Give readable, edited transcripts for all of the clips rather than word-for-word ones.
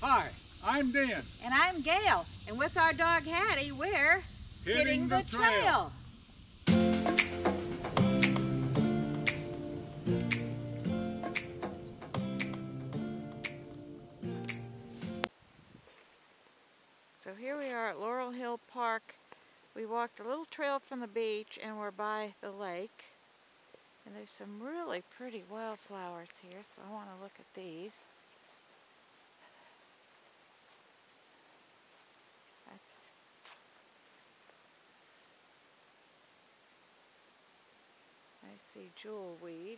Hi, I'm Dan. And I'm Gail. And with our dog Hattie, we're hitting the trail. So here we are at Laurel Hill Park. We walked a little trail from the beach and we're by the lake. And there's some really pretty wildflowers here, so I want to look at these. I see jewelweed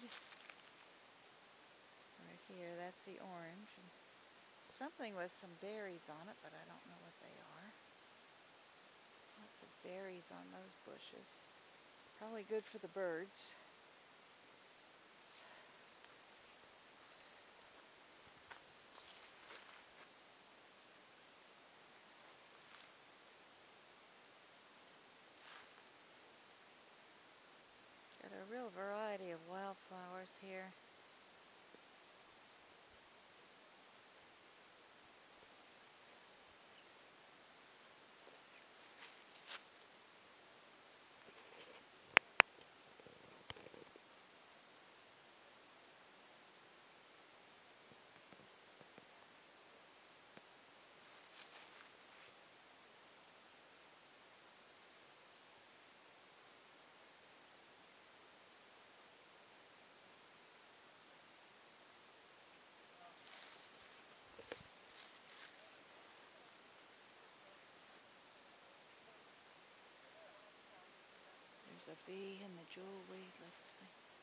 right here. That's the orange. And something with some berries on it, but I don't know what they are. Lots of berries on those bushes. Probably good for the birds. Got a real variety of wildflowers here. There's a bee in the jewelweed. Let's see.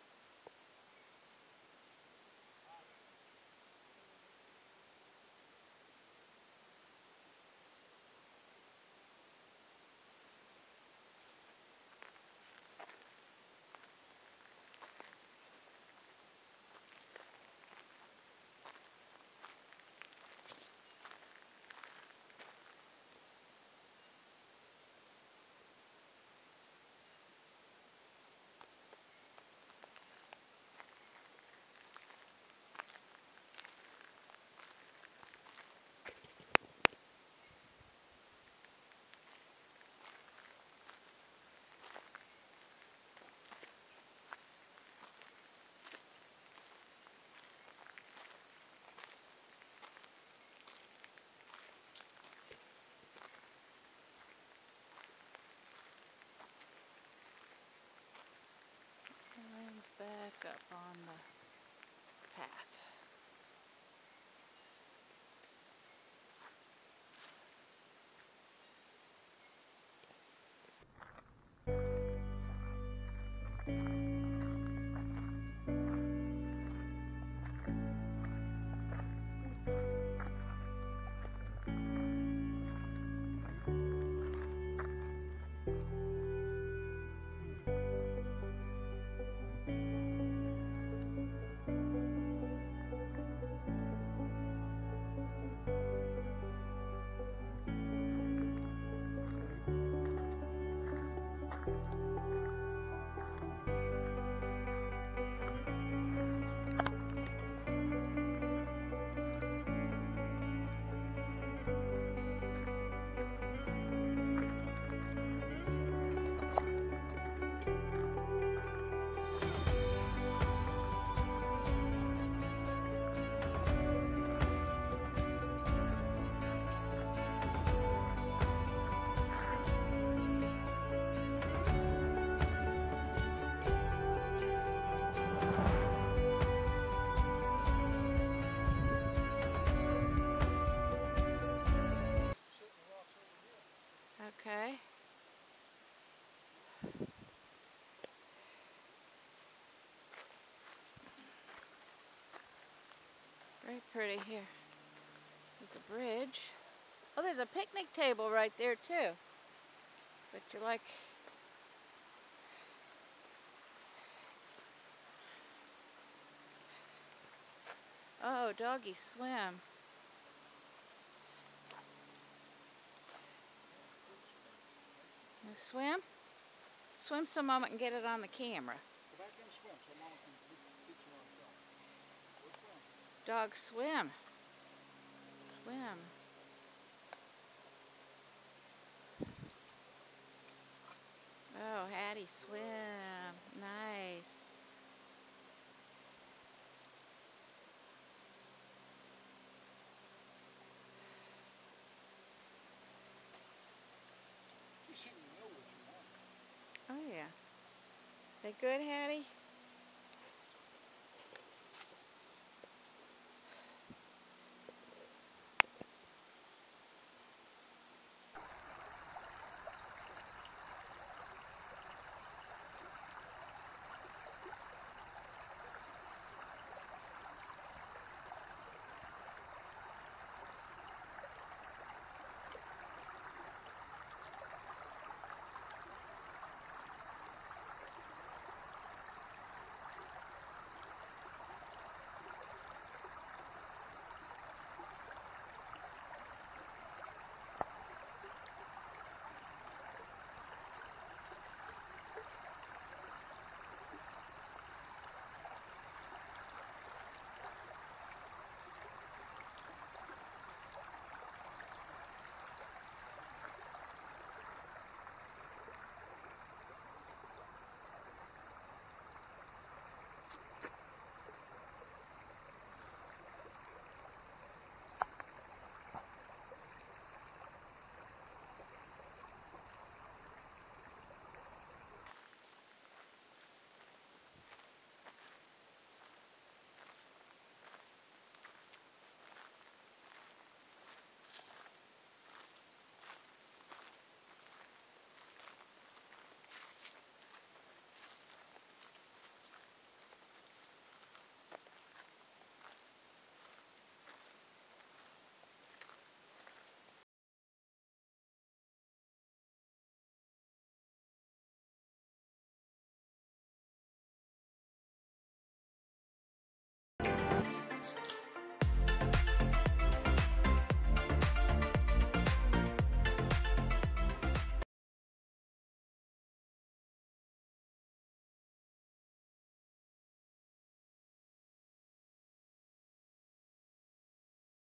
And back up on the path. Okay. Very pretty here. There's a bridge. Oh, there's a picnic table right there too. But you like... Oh, doggy swim. You swim? Swim some moment and get it on the camera. Go back in and swim so Mama can teach you how to swim. Go swim. Dog swim. swim. Oh, Hattie, swim. Nice. You seem to know what you want. Oh, yeah. They good, Hattie?